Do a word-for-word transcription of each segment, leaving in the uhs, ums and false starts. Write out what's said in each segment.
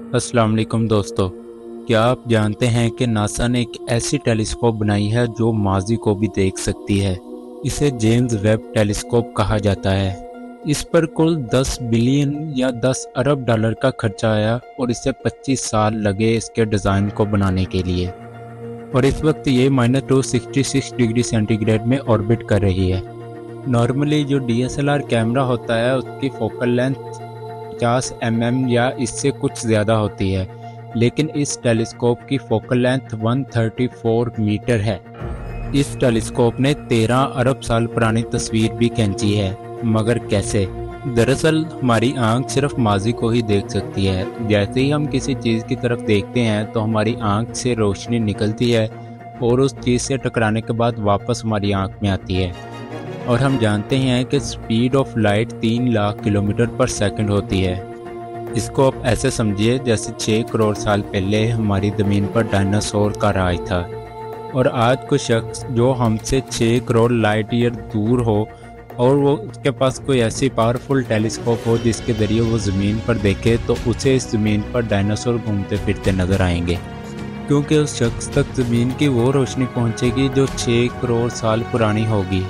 अस्सलाम वालेकुम दोस्तों, क्या आप जानते हैं कि नासा ने एक ऐसी टेलीस्कोप बनाई है जो माजी को भी देख सकती है। इसे जेम्स वेब टेलीस्कोप कहा जाता है। इस पर कुल दस बिलियन या दस अरब डॉलर का खर्चा आया और इसे पच्चीस साल लगे इसके डिज़ाइन को बनाने के लिए। और इस वक्त ये minus two sixty six degree centigrade में ऑर्बिट कर रही है। नॉर्मली जो D S L R camera होता है उसकी फोकल लेंथ पचास एम एम या इससे कुछ ज़्यादा होती है, लेकिन इस टेलीस्कोप की फोकल लेंथ एक सौ चौंतीस मीटर है। इस टेलीस्कोप ने तेरह अरब साल पुरानी तस्वीर भी खींची है, मगर कैसे? दरअसल हमारी आंख सिर्फ माजी को ही देख सकती है। जैसे ही हम किसी चीज़ की तरफ देखते हैं तो हमारी आंख से रोशनी निकलती है और उस चीज़ से टकराने के बाद वापस हमारी आंख में आती है। और हम जानते हैं कि स्पीड ऑफ लाइट तीन लाख किलोमीटर पर सेकंड होती है। इसको आप ऐसे समझिए जैसे छः करोड़ साल पहले हमारी ज़मीन पर डायनासोर का राज था, और आज कोई शख्स जो हमसे छः करोड़ लाइट ईयर दूर हो और वो उसके पास कोई ऐसी पावरफुल टेलीस्कोप हो जिसके ज़रिए वो ज़मीन पर देखे, तो उसे इस ज़मीन पर डायनासोर घूमते फिरते नज़र आएंगे, क्योंकि उस शख्स तक ज़मीन की वो रोशनी पहुँचेगी जो छः करोड़ साल पुरानी होगी।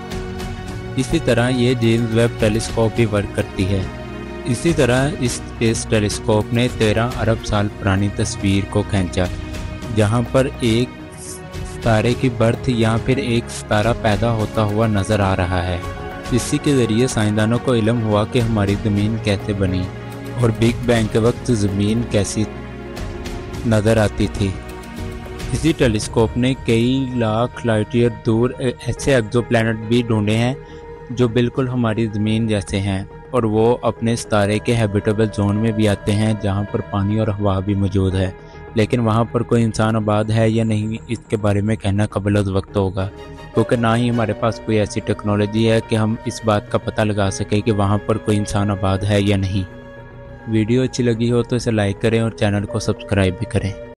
इसी तरह ये जेम्स वेब टेलीस्कोप भी वर्क करती है। इसी तरह इस स्पेस टेलीस्कोप ने तेरह अरब साल पुरानी तस्वीर को खींचा, जहां पर एक सितारे की बर्थ या फिर एक सितारा पैदा होता हुआ नज़र आ रहा है। इसी के ज़रिए साइंसदानों को इल्म हुआ कि हमारी ज़मीन कैसे बनी और बिग बैंग के वक्त ज़मीन कैसी नज़र आती थी। इसी टेलीस्कोप ने कई लाख लाइट ईयर दूर ऐसे एक्सोप्लैनेट भी ढूंढे हैं जो बिल्कुल हमारी ज़मीन जैसे हैं, और वो अपने सितारे के हैबिटेबल जोन में भी आते हैं जहाँ पर पानी और हवा भी मौजूद है। लेकिन वहाँ पर कोई इंसान आबाद है या नहीं, इसके बारे में कहना कबल वक्त होगा, क्योंकि ना ही हमारे पास कोई ऐसी टेक्नोलॉजी है कि हम इस बात का पता लगा सकें कि वहाँ पर कोई इंसान आबाद है या नहीं। वीडियो अच्छी लगी हो तो इसे लाइक करें और चैनल को सब्सक्राइब भी करें।